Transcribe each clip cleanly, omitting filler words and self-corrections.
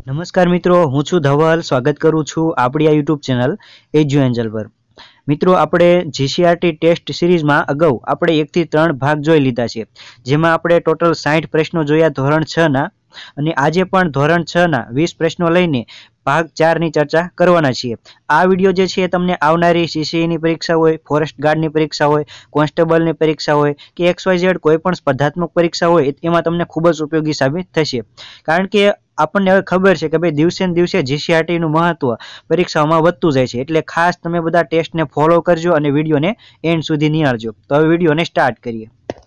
નમસ્કાર મિત્રો, હું છું ધવલ. સ્વાગત કરું છું આપણી આ યુટ્યુબ ચેનલ એજ્યુ એન્જલ પર. મિત્રો, આપણે જીસીઆરટી ટેસ્ટ સિરીઝમાં અગાઉ આપણે 1 થી 3 ભાગ જોઈ લીધા છે, જેમાં આપણે ટોટલ 60 પ્રશ્નો જોયા ધોરણ 6 ના, અને આજે પણ ધોરણ 6 ના 20 પ્રશ્નો લઈને ભાગ 4 ની ચર્ચા કરવાના છીએ. આ વિડીયો જે છે તમને આવનારી સીસીની પરીક્ષા હોય, ફોરેસ્ટ ગાર્ડની પરીક્ષા હોય, કોન્સ્ટેબલની પરીક્ષા હોય કે XYZ કોઈ પણ સ્પર્ધાત્મક પરીક્ષા હોય એમાં તમને ખૂબ જ ઉપયોગી સાબિત થશે. કારણ કે આપણને હવે ખબર છે કે ભાઈ દિવસે ને દિવસે જીસીઆરટી નું મહત્વ પરીક્ષાઓમાં વધતું જાય છે, એટલે ખાસ તમે બધા ટેસ્ટને ફોલો કરજો અને વિડીયોને એન્ડ સુધી નિહાળજો. તો હવે વિડીયોને સ્ટાર્ટ કરીએ.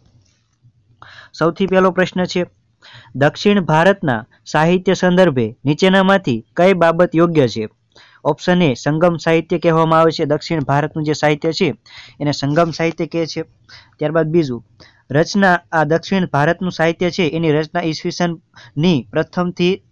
સૌથી પહેલો પ્રશ્ન છે, દક્ષિણ ભારતના સાહિત્ય સંદર્ભે નીચેનામાંથી કઈ બાબત યોગ્ય છે? ઓપ્શન એ સંગમ સાહિત્ય કહેવામાં આવે છે. દક્ષિણ ભારતનું જે સાહિત્ય છે એને સંગમ સાહિત્ય કહે છે. ત્યારબાદ બીજું, રચના આ દક્ષિણ ભારતનું સાહિત્ય છે એની રચના ઈસવીસન ની પ્રથમ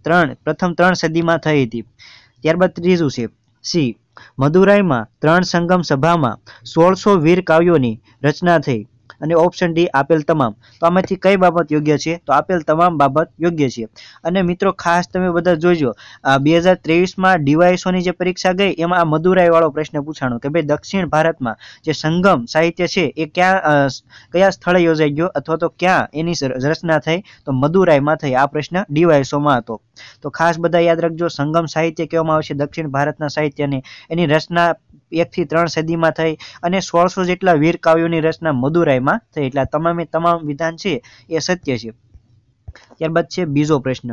3 સદીમાં થઈ હતી. ત્યારબાદ ત્રીજું છે સી, મદુરાઈમાં 3 સંગમ સભામાં 1600 વીર કાવ્યોની રચના થઈ. અને ઓપ્શન ડી આપેલ તમામ. તો આમાંથી કઈ બાબત યોગ્ય છે? તો આપેલ તમામ બાબત યોગ્ય છે. અને મિત્રો ખાસ તમે બધા જોજો, 2023માં ડીવાયસોની જે પરીક્ષા ગઈ એમાં આ મદુરાઈ વાળો પ્રશ્ન પૂછાણો કે ભાઈ દક્ષિણ ભારતમાં જે સંગમ સાહિત્ય છે એ કયા સ્થળે યોજાઈ ગયો અથવા તો ક્યાં એની રચના થઈ? તો મદુરાઈમાં થઈ. આ પ્રશ્ન ડીવાયસોમાં હતો. તો ખાસ બધા યાદ રાખજો, સંગમ સાહિત્ય કહેવામાં આવે છે દક્ષિણ ભારતના સાહિત્યને. એની રચના 1 થી 3 સદીમાં થઈ અને 1600 જેટલા વીર કાવ્યોની રચના મદુરાઈમાં થઈ. એટલે તમામે તમામ વિધાન છે એ સત્ય છે. ત્યારબાદ છે બીજો પ્રશ્ન,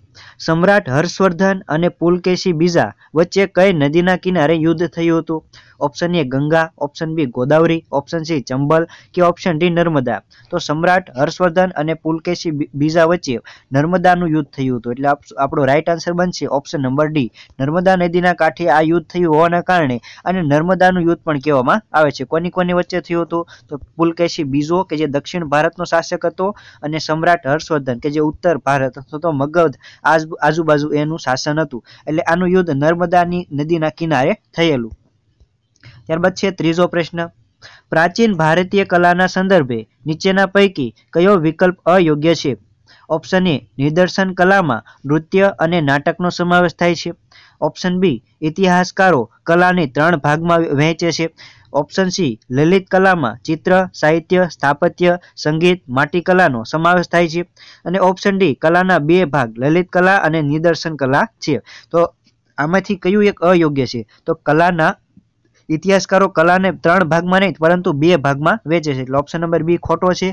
સમ્રાટ હર્ષવર્ધન અને પુલકેશી બીજા વચ્ચે કઈ નદીના કિનારે યુદ્ધ થયું હતું? Option A Ganga, option B Godavari, option C Chambal કે ઓપ્શન ડી નર્મદા. તો સમ્રાટ હર્ષવર્ધન અને પુલકેશી બીજા વચ્ચે નર્મદાનું યુદ્ધ થયું હતું. એટલે આપણો રાઈટ આન્સર બનશે ઓપ્શન નંબર ડી. નર્મદા નદીના કાંઠે આ યુદ્ધ થયું હોવાના કારણે અને નર્મદાનું યુદ્ધ પણ કહેવામાં આવે છે. કોની વચ્ચે થયું હતું? તો પુલકેશી બીજો કે જે દક્ષિણ ભારતનો શાસક હતો, અને સમ્રાટ હર્ષવર્ધન કે જે ઉત્તર ભારત અથવા તો મગધ આજુબાજુ એનું શાસન હતું. એટલે આનું યુદ્ધ નર્મદાની નદીના કિનારે થયેલું. ત્યારબાદ છે ત્રીજો પ્રશ્ન, પ્રાચીન ભારતીય કલાના સંદર્ભે નીચેના પૈકી કયો વિકલ્પ અયોગ્ય છે? ઓપ્શન એ નિદર્શન કલામાં નૃત્ય અને નાટકનો સમાવેશ થાય છે. ઓપ્શન બી ઇતિહાસકારો કલાને 3 ભાગમાં વહેંચે છે. ઓપ્શન સી લલિત કલામાં ચિત્ર, સાહિત્ય, સ્થાપત્ય, સંગીત, માટીકલાનો સમાવેશ થાય છે. અને ઓપ્શન ડી કલાના 2 ભાગ લલિત કલા અને નિદર્શન કલા છે. તો આમાંથી કયું એક અયોગ્ય છે? તો કલાના ઇતિહાસકારો કલાને 3 ભાગમાં નહીં પરંતુ 2 ભાગમાં વહેંચે છે. એટલે ઓપ્શન નંબર બી ખોટો છે.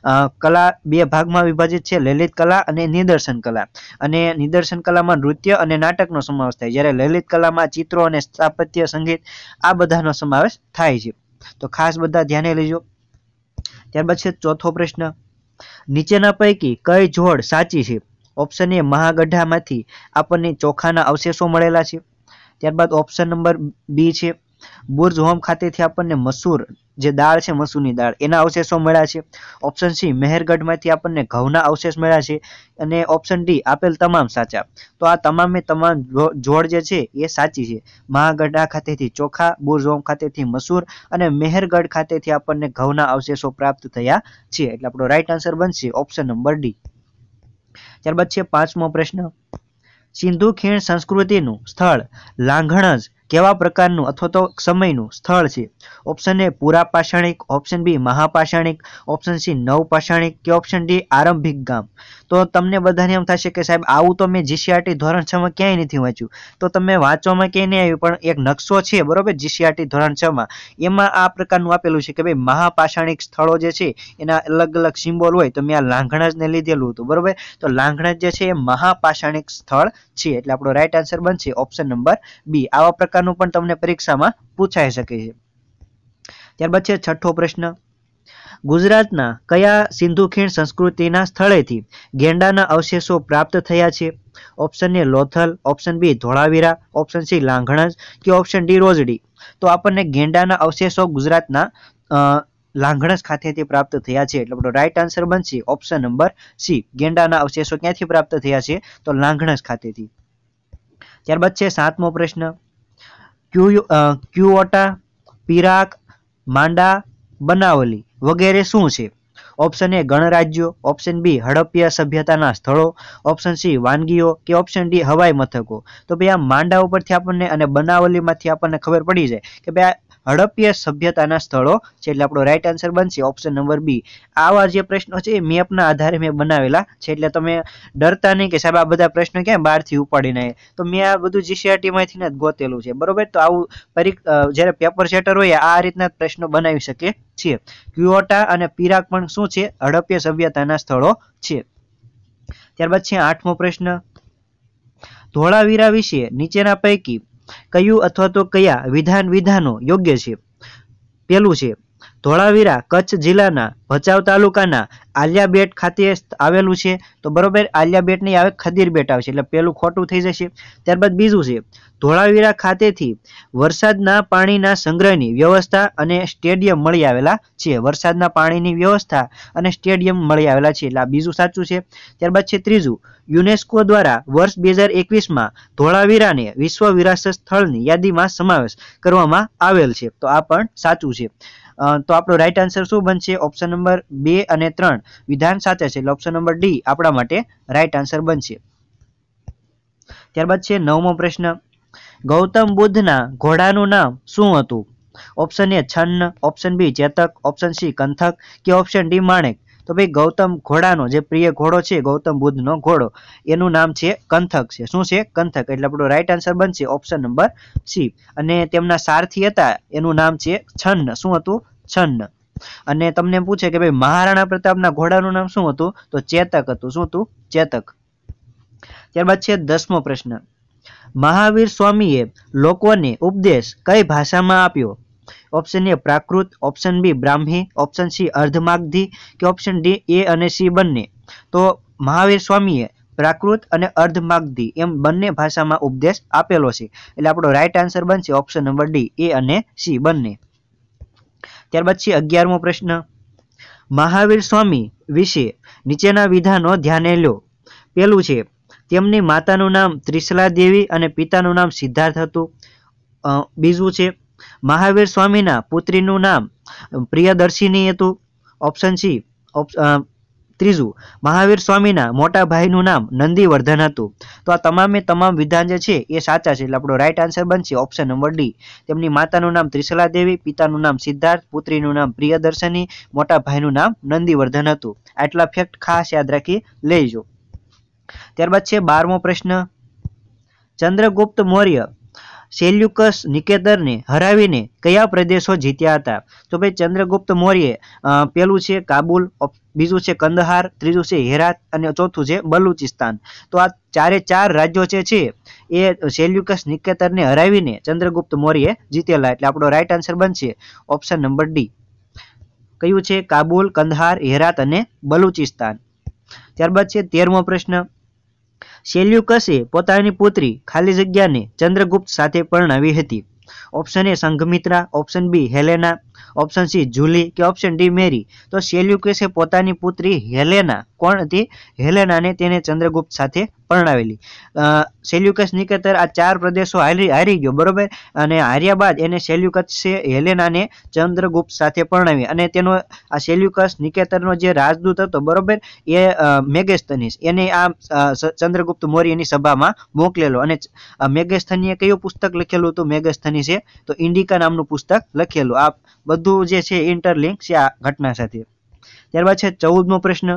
કલા 2 ભાગમાં વિભાજિત છે, લલિત કલા અને નિદર્શન કલા. અને નિદર્શન કલામાં નૃત્ય અને નાટકનો સમાવેશ થાય, જ્યારે લલિત કલામાં ચિત્રો અને સ્થાપત્ય, સંગીત આ બધાનો સમાવેશ થાય છે. તો ખાસ બધા ધ્યાને લેજો. ત્યારબાદ છે ચોથો પ્રશ્ન, નીચેના પૈકી કઈ જોડ સાચી છે? ઓપ્શન એ મહાગઢામાંથી આપણને ચોખાના અવશેષો મળેલા છે. ત્યારબાદ ઓપ્શન નંબર બી છે બુર્જ હોમ ખાતેથી આપણને મસૂર જે દાળ છે, મસૂરની દાળ, એના અવશેષો મળ્યા છે. ઓપ્શન સી મહેરગઢમાંથી આપણને ઘઉંના અવશેષ મળ્યા છે. અને ઓપ્શન ડી આપેલ તમામ સાચા. તો આ તમામે તમામ જોડ જે છે એ સાચી છે. મહાગઢા ખાતેથી ચોખા, બુર્જ હોમ ખાતેથી મસૂર અને મહેરગઢ ખાતેથી આપણને ઘઉંના અવશેષો પ્રાપ્ત થયા છે. એટલે આપણો રાઈટ આન્સર બનશે ઓપ્શન નંબર ડી. ત્યારબાદ છે પાંચમો પ્રશ્ન, સિંધુ ખીણ સંસ્કૃતિનું સ્થળ લાંઘણજ કેવા પ્રકારનું અથવા તો સમયનું સ્થળ છે? ઓપ્શન એ પુરા પાષાણિક, ઓપ્શન બી મહાપાષાણિક, ઓપ્શન સી નવપાષાણિક કે ઓપ્શન ડી આરંભિક ગામ. તો તમને બધાને એમ થશે કે સાહેબ આવું તો મેં જીસીઆરટી ધોરણ 6 માં ક્યાંય નથી વાંચ્યું. તો તમે વાંચવામાં ક્યાંય નહીં આવ્યું, પણ એક નકશો છે બરોબર જીસીઆરટી ધોરણ 6 માં, એમાં આ પ્રકારનું આપેલું છે કે ભાઈ મહાપાષાણિક સ્થળો જે છે એના અલગ અલગ સિમ્બોલ હોય. તો મેં આ લાંઘણજને લીધેલું હતું બરોબર. તો લાંઘણજ જે છે એ મહાપાષાણિક સ્થળ છે. એટલે આપણો રાઈટ આન્સર બનશે ઓપ્શન નંબર બી. આવા પ્રકારનું પણ તમને પરીક્ષામાં પૂછાઈ શકે છે. ત્યારબાદ છે છઠ્ઠો પ્રશ્ન, ગુજરાતના કયા સિંધુ ખીણ સંસ્કૃતિના સ્થળેથી ગેંડાના અવશેષો પ્રાપ્ત થયા છે? Option A Lothal, option B Dholavira, option C Langhnaj કે ઓપ્શન ડી રોજડી. તો આપણને ગેંડાના અવશેષો ગુજરાતના લાંઘણજ ખાતેથી પ્રાપ્ત થયા છે. એટલે આપણો રાઈટ આન્સર બનશે ઓપ્શન નંબર સી. ગેંડાના અવશેષો ક્યાંથી પ્રાપ્ત થયા છે? તો લાંઘણજ ખાતેથી. ત્યારબાદ છે સાતમો પ્રશ્ન, ક્યુઓટા, પિરાક, માંડા, બનાવલી વગેરે શું છે? ઓપ્શન એ ગણરાજ્યો, ઓપ્શન બી હડપ્પા સભ્યતાના સ્થળો, ઓપ્શન સી વાનગીઓ કે ઓપ્શન ડી હવાઈ મથકો. તો ભાઈ આ માંડા ઉપરથી આપણને અને બનાવલીમાંથી આપણને ખબર પડી જાય કે ભાઈ આ હડપ્પા સભ્યતાના સ્થળો છે, એટલે આપણો રાઈટ આન્સર બનશે ઓપ્શન નંબર બી. આવા જે પ્રશ્નો છે એ મેપના આધારે મેં બનાવેલા છે, એટલે તમે ડરતા નહીં કે સાહેબ આ બધા પ્રશ્નો ક્યાં બહારથી ઉપાડીને આવ્યા. તો મેં આ બધું જીસીઆરટી માંથી જ ગોતેલું છે, બરોબર. તો આવું જ્યારે પેપર સેટર હોય આ રીતના પ્રશ્નો બનાવી શકે છે. ક્યોટા અને પિરાક પણ શું છે? હડપ્પા સભ્યતાના સ્થળો છે. ત્યારબાદ છે 8મો પ્રશ્ન, ધોળાવીરા વિશે નીચેના પૈકી કયું અથવા તો કયા વિધાનો યોગ્ય છે? પેલું છે ધોળાવીરા કચ્છ જિલ્લાના ભચાઉ તાલુકાના આલિયા બેટ ખાતે આવેલું છે. તો બરોબર, આલિયા બેટ નહીં આવે, ખદીર બેટ આવશે, એટલે પેલું ખોટું થઈ જશે. ત્યારબાદ બીજું છે ધોળાવીરા ખાતેથી વરસાદના પાણીના સંગ્રહની વ્યવસ્થા અને સ્ટેડિયમ મળી આવેલા છે. વરસાદના પાણીની વ્યવસ્થા અને સ્ટેડિયમ મળી આવેલા છે, એટલે આ બીજું સાચું છે. ત્યારબાદ છે ત્રીજું, યુનેસ્કો દ્વારા વર્ષ 2021માં ધોળાવીરાને વિશ્વ વિરાસત સ્થળની યાદીમાં સમાવેશ કરવામાં આવેલ છે. તો આ પણ સાચું છે. તો આપણો રાઈટ આન્સર શું બનશે? ઓપ્શન નંબર 2 અને 3 વિધાન સાચા છે, એટલે ઓપ્શન નંબર ડી આપણા માટે રાઈટ આન્સર બનશે. ત્યારબાદ છે 9મો પ્રશ્ન, ગૌતમ બુદ્ધના ઘોડાનું નામ શું હતું? Option A Channa, option B Chetak, option C Kanthaka કે ઓપ્શન ડી માણેક. તો ભાઈ ગૌતમ ઘોડાનો જે પ્રિય ઘોડો છે, ગૌતમ બુદ્ધનો ઘોડો, એનું નામ છે કંથક છે. શું છે? કંથક. એટલે આપણો રાઈટ આન્સર બનશે ઓપ્શન નંબર સી. અને તેમના સારથી હતા એનું નામ છે છન્ન. શું હતું? છન્ન. અને તમને પૂછે કે ભાઈ મહારાણા પ્રતાપના ઘોડાનું નામ શું હતું? તો ચેતક હતું. શું હતું? ચેતક. ત્યારબાદ છે 10મો પ્રશ્ન, મહાવીર સ્વામીએ લોકોને ઉપદેશ કઈ ભાષામાં આપ્યો? Option A Prakrit, option B Brahmi, option C Ardhamagadhi કે ઓપ્શન ડી એ અને સી બંને. તો મહાવીર સ્વામીએ પ્રાકૃત અને અર્ધમાગધી એમ બંને ભાષામાં ઉપદેશ આપેલો છે, એટલે આપણો રાઈટ આન્સર બનશે ઓપ્શન નંબર ડી એ અને સી બંને. ત્યારબાદ છે 11મો પ્રશ્ન, મહાવીર સ્વામી વિશે નીચેના વિધાનો ધ્યાને લો. પેલું છે તેમની માતાનું નામ ત્રિશલા દેવી અને પિતાનું નામ સિદ્ધાર્થ હતું. બીજું છે મહાવીર સ્વામીના પુત્રીનું નામ પ્રિયદર્શિની હતું. Option C. ત્રીજું મહાવીર સ્વામીના મોટા ભાઈનું નામ નંદીવર્ધન હતું. તો આ તમામ વિધાન જે છે એ સાચા છે, એટલે આપણો રાઈટ આન્સર બનશે ઓપ્શન નંબર ડી. તેમની માતાનું નામ ત્રિશલા દેવી, પિતાનું નામ સિદ્ધાર્થ, પુત્રીનું નામ પ્રિયદર્શિની, મોટા ભાઈનું નામ નંદીવર્ધન હતું. આટલા ફેક્ટ ખાસ યાદ રાખી લેજો. ત્યારબાદ છે 12મો પ્રશ્ન, ચંદ્રગુપ્ત મૌર્ય સેલ્યુકસ નિકેતરને હરાવીને કયા પ્રદેશો જીત્યા હતા? તો ભાઈ ચંદ્રગુપ્ત મૌર્ય પેલું છે કાબુલ, બીજું છે કંદહાર, ત્રીજું છે હેરાત અને ચોથું છે બલુચિસ્તાન. તો આ ચારે ચાર રાજ્યો છે એ સેલ્યુકસ નિકેતરને હરાવીને ચંદ્રગુપ્ત મૌર્ય જીતેલા, એટલે આપણો રાઈટ આન્સર બનશે ઓપ્શન નંબર ડી. કયું છે? કાબુલ, કંદહાર, હેરાત અને બલુચિસ્તાન. ત્યારબાદ છે 13મો પ્રશ્ન, સેલ્યુકસે પોતાની પુત્રી ખાલી જગ્યાને ચંદ્રગુપ્ત સાથે પરણાવી હતી. Option A Sanghamitra, option B Helena, option C Julie કે ઓપ્શન ડી મેરી. તો સેલ્યુકસે પોતાની પુત્રી હેલેના, કોણ હતી? હેલેનાને તેને ચંદ્રગુપ્ત સાથે પરણાવેલી. સેલ્યુકસ નિકેતર આ ચાર પ્રદેશો હારી ગયો, બરોબર. અને હાર્યા બાદ એને સેલ્યુકસે હેલેનાને ચંદ્રગુપ્ત સાથે પરણાવી, અને તેનો આ સેલ્યુકસ નિકેતરનો જે રાજદૂત હતો, બરોબર, એ મેગેસ્થનીસ, એને આ ચંદ્રગુપ્ત મૌર્યની સભામાં મોકલેલો. અને મેગેસ્થનીએ કયું પુસ્તક લખેલું હતું? મેગેસ્થનીસે તો ઇન્ડિકા નામનું પુસ્તક લખેલું. આ બધું જે છે ઇન્ટરલિંક છે આ ઘટના સાથે. ત્યારબાદ છે 14મો પ્રશ્ન,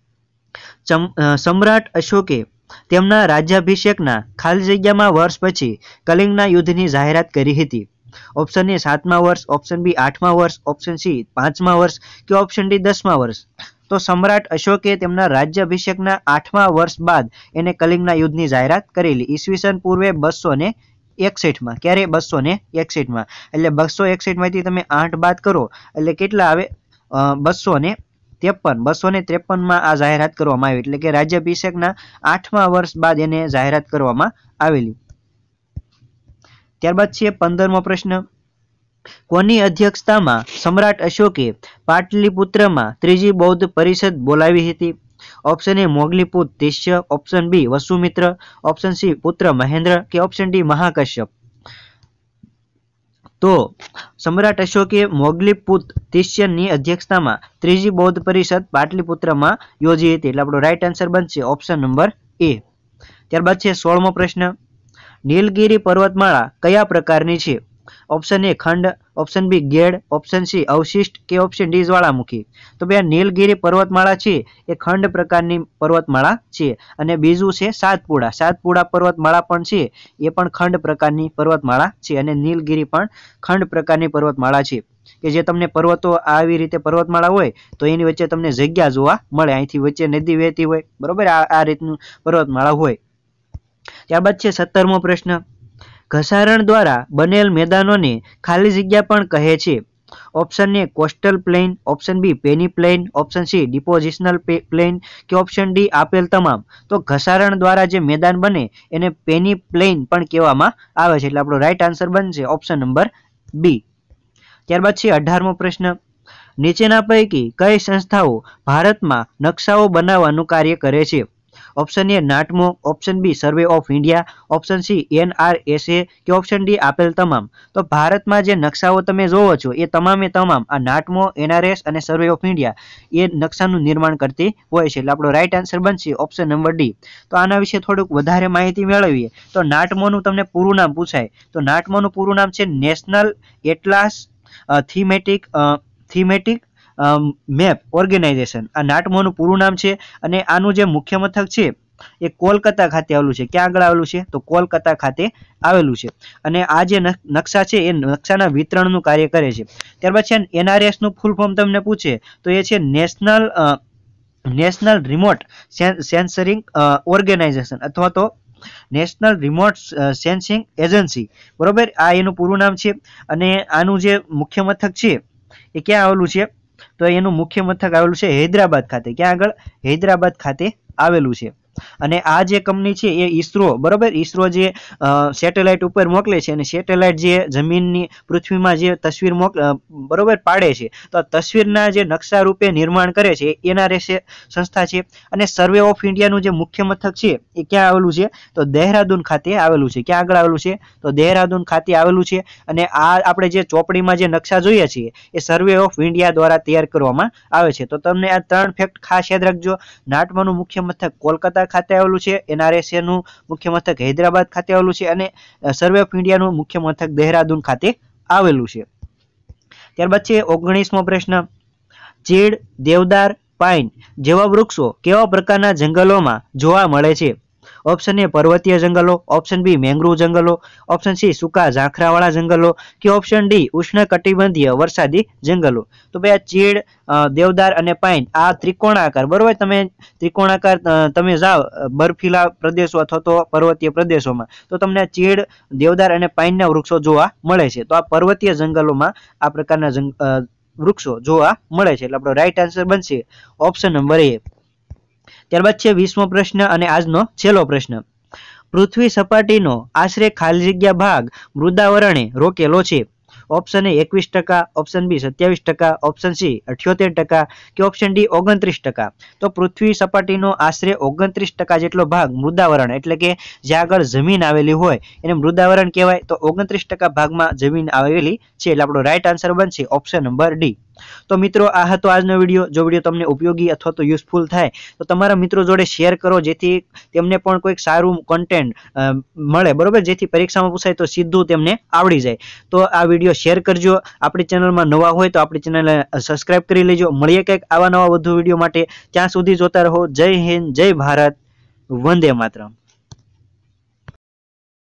સમ્રાટ અશોકે તેમના રાજ્યાભિષેકના ખાલી જગ્યામાં વર્ષ પછી કલિંગના યુદ્ધની જાહેરાત કરી હતી. ઓપ્શન એ 7મા વર્ષ, ઓપ્શન બી 8મા વર્ષ, ઓપ્શન સી 5મા વર્ષ કે ઓપ્શન ડી 10મા વર્ષ. તો સમ્રાટ અશોકે તેમના રાજ્યાભિષેકના 8મા વર્ષ બાદ એને કલિંગના યુદ્ધની જાહેરાત કરેલી, ઈસવીસન પૂર્વે 261માં. ક્યારે? 261માં. એટલે 261 માંથી તમે 8 બાદ કરો એટલે કેટલા આવે? 253. 253માં આ જાહેરાત કરવામાં આવી, એટલે કે રાજ્યાભિષેકના 8મા વર્ષ બાદ એને જાહેરાત કરવામાં આવેલી. ત્યારબાદ છે 15મો પ્રશ્ન, કોની અધ્યક્ષતામાં સમ્રાટ અશોકે પાટલીપુત્રમાં ત્રીજી બૌદ્ધ પરિષદ બોલાવી હતી? Option A Moggaliputta Tissa, option B Vasumitra, option C પુત્ર મહેન્દ્ર કે ઓપ્શન ડી મહાકશ્યપ. તો સમ્રાટ અશોકે મોગલીપુત તિસ્યનની અધ્યક્ષતામાં ત્રીજી બૌદ્ધ પરિષદ પાટલીપુત્રમાં યોજી હતી, એટલે આપણો રાઈટ આન્સર બનશે ઓપ્શન નંબર એ. ત્યારબાદ છે 16મો પ્રશ્ન, નીલગિરી પર્વતમાળા કયા પ્રકારની છે? ઓપ્શન એ ખંડ, ઓપ્શન બી ગેડ, ઓપ્શન સી અવશિષ્ટ કે ઓપ્શન ડી જ્વાળામુખી. તો ભાઈ નીલગિરી પર્વતમાળા છે એ ખંડ પ્રકારની પર્વતમાળા છે, અને બીજું છે સાતપુડા પર્વતમાળા પણ છે, એ પણ ખંડ પ્રકારની પર્વતમાળા છે, અને નીલગિરી પણ ખંડ પ્રકારની પર્વતમાળા છે, કે જે તમને પર્વતો આવી રીતે પર્વતમાળા હોય તો એની વચ્ચે તમને જગ્યા જોવા મળે, અહીંથી વચ્ચે નદી વહેતી હોય, બરોબર, આ રીતનું પર્વતમાળા હોય. ત્યારબાદ છે 17મો પ્રશ્ન, ઘસારણ દ્વારા બનેલ મેદાનોને ખાલી જગ્યા પણ કહે છે. Option A coastal plain, option B peneplain, option C depositional plain કે ઓપ્શન ડી આપેલ તમામ. તો ઘસારણ દ્વારા જે મેદાન બને એને પેની પ્લેન પણ કહેવામાં આવે છે, એટલે આપણો રાઈટ આન્સર બનશે ઓપ્શન નંબર બી. ત્યારબાદ છે 18મો પ્રશ્ન, નીચેના પૈકી કઈ સંસ્થાઓ ભારતમાં નકશાઓ બનાવવાનું કાર્ય કરે છે? Option A NATMO, option B survey of India, option C NRSA કે ઓપ્શન ડી આપેલ તમામ. તો ભારતમાં જે નકશાઓ તમે જોવો છો એ તમામે તમામ આ નાટમો, NRS અને સર્વે ઓફ ઇન્ડિયા એ નકશાનું નિર્માણ કરતી હોય છે, એટલે આપણો રાઈટ આન્સર બનશે ઓપ્શન નંબર ડી. તો આના વિશે થોડુંક વધારે માહિતી મેળવીએ તો નાટમોનું તમને પૂરું નામ પૂછાય તો નાટમોનું પૂરું નામ છે national atlas thematic map organisation. આ નાટમોનું પૂરું નામ છે, અને આનું જે મુખ્ય મથક છે એ કોલકાતા ખાતે આવેલું છે. ક્યાં આગળ આવેલું છે? તો કોલકાતા ખાતે આવેલું છે, અને આ જે નકશા છે એ નકશાના વિતરણનું કાર્ય કરે છે. ત્યારબાદ છે NRS નું ફૂલ ફોર્મ તમને પૂછે તો એ છે નેશનલ રિમોટ સેન્સરિંગ ઓર્ગેનાઇઝેશન અથવા તો નેશનલ રિમોટ સેન્સિંગ એજન્સી, બરોબર, આ એનું પૂરું નામ છે. અને આનું જે મુખ્ય મથક છે એ ક્યાં આવેલું છે? તો એનું મુખ્ય મથક આવેલું છે હૈદરાબાદ ખાતે. ક્યાં આગળ? હૈદરાબાદ ખાતે આવેલું છે. અને આ જે કંપની છે એ ઈસરો, બરોબર, ઈસરો જે સેટેલાઇટ ઉપર મોકલે છે, અને સેટેલાઇટ જે જમીનની પૃથ્વીમાં જે તસવીર બરોબર પાડે છે, તો તસવીરના જે નકશા રૂપે નિર્માણ કરે છે NRS સંસ્થા છે. અને સર્વે ઓફ ઇન્ડિયાનું જે મુખ્ય મથક છે એ ક્યાં આવેલું છે? તો દહેરાદૂન ખાતે આવેલું છે. ક્યાં આગળ આવેલું છે? તો દહેરાદૂન ખાતે આવેલું છે. અને આ આપણે જે ચોપડીમાં જે નકશા જોઈએ છીએ એ સર્વે ઓફ ઇન્ડિયા દ્વારા તૈયાર કરવામાં આવે છે. તો તમને આ 3 ફેક્ટ ખાસ યાદ રાખજો. નાટમાનું મુખ્ય મથક કોલકાતા ખાતે આવેલું છે, NRSA નું મુખ્ય મથક હૈદરાબાદ ખાતે આવેલું છે, અને સર્વે ઓફ ઇન્ડિયાનું મુખ્ય મથક દહેરાદૂન ખાતે આવેલું છે. ત્યારબાદ છે 19મો પ્રશ્ન, ચીડ, દેવદાર, પાઇન જેવા વૃક્ષો કેવા પ્રકારના જંગલોમાં જોવા મળે છે? ઓપ્શન એ પર્વતીય જંગલો, ઓપ્શન બી મેંગ્રુવ જંગલો, ઓપ્શન સી સૂકા ઝાંખરાવાળા જંગલો કે ઓપ્શન ડી ઉષ્ણકટિબંધીય વરસાદી જંગલો. તો ભાઈ આ ચીડ, દેવદાર અને પાઇન આ ત્રિકોણાકાર, બરોબર, તમે જાઓ બર્ફીલા પ્રદેશો અથવા તો પર્વતીય પ્રદેશોમાં તો તમને ચીડ, દેવદાર અને પાઇનના વૃક્ષો જોવા મળે છે. તો આ પર્વતીય જંગલોમાં આ પ્રકારના વૃક્ષો જોવા મળે છે, એટલે આપણો રાઈટ આન્સર બનશે ઓપ્શન નંબર એ. ત્યારબાદ છે 20મો પ્રશ્ન અને આજનો છેલ્લો પ્રશ્ન, પૃથ્વી સપાટીનો આશરે ખાલી જગ્યા ભાગ મૃદાવરણે રોકેલો છે? Option A 21%, option B 27%, option C 78% કે ઓપ્શન ડી 29%. તો પૃથ્વી સપાટીનો આશરે 29% જેટલો ભાગ મૃદાવરણ એટલે કે જ્યાં આગળ જમીન આવેલી હોય એને મૃદાવરણ કહેવાય. તો 29% ભાગમાં જમીન આવેલી છે, એટલે આપણો રાઈટ આન્સર બનશે ઓપ્શન નંબર ડી. તો મિત્રો આ હતો આજનો વિડીયો. જો વિડીયો તમને ઉપયોગી અથવા તો યુઝફુલ થાય તો તમારા મિત્રો જોડે શેર કરો, જેથી તેમને પણ કોઈક સારું કન્ટેન્ટ મળે, બરોબર, જેથી પરીક્ષામાં પૂછાય તો સીધું તેમને આવડી જાય. તો આ વિડીયો શેર કરજો. આપણી ચેનલમાં નવા હોય તો આપણી ચેનલને સબસ્ક્રાઇબ કરી લેજો. મળીએ કંઈક આવા નવા વધુ વિડીયો માટે. ત્યાં સુધી જોતા રહો. જય હિન્દ, જય ભારત, વંદે માતરમ.